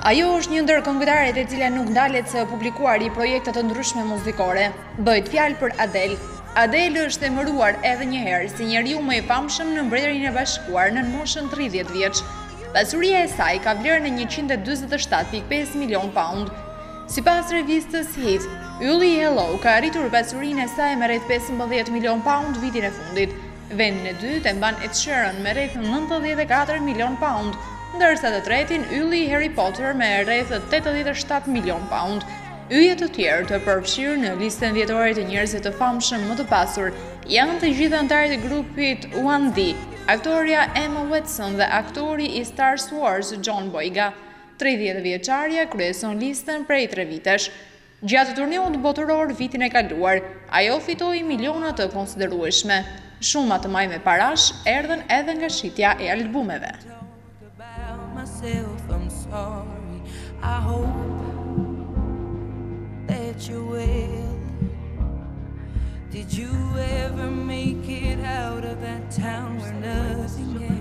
Ajo është një ndër këngëtarët e cila nuk ndalet se publikuar i projekte të ndryshme muzikore. Bëhet fjalë për Adele. Adele është emëruar edhe një herë si njeriu më i famshëm në Mbretërinë e Bashkuar në moshën 30 vjeç. Pasuria e saj ka vlerën e 147.5 milion pound. Sipas revistës Hit, ylli i Hello ka arritur pasurinë e saj me rreth 15 milion pound vitin e fundit. Vendin e dytë e mban Ed Sheeran me rreth 94 milion pound, ndërsa të tretin ylli i Harry Potter me rreth 87 milion pound. Yjet të tjerë të përfshirë në listën vjetore të njerëzve të famshëm më të pasur janë të gjithë anëtarët e grupit 1D, aktoria Emma Watson dhe aktori i Star Wars John Boyega. 30 vjeçaria kryeson listën prej 3 vitesh. Gjatë turneut botëror vitin e kaluar, ajo fitoi miliona të konsiderueshme. Shuma të majme parash erdhen edhe nga shitja e albumeve. I'm sorry. I hope that you will. Did you ever make it out of that town where nothing